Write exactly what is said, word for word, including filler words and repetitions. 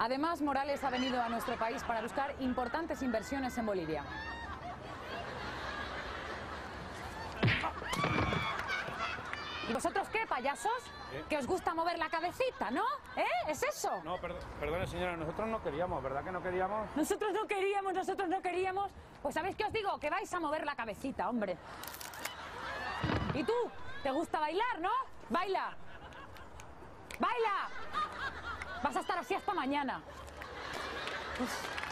Además, Morales ha venido a nuestro país para buscar importantes inversiones en Bolivia. ¿Y vosotros qué, payasos? ¿Eh? Que os gusta mover la cabecita, ¿no? ¿Eh? ¿Es eso? No, perd perdone señora, nosotros no queríamos, ¿verdad que no queríamos? Nosotros no queríamos, nosotros no queríamos. Pues ¿sabéis qué os digo? Que vais a mover la cabecita, hombre. ¿Y tú? ¿Te gusta bailar, no? ¡Baila! ¡Baila! Vas a estar así hasta mañana. Uf.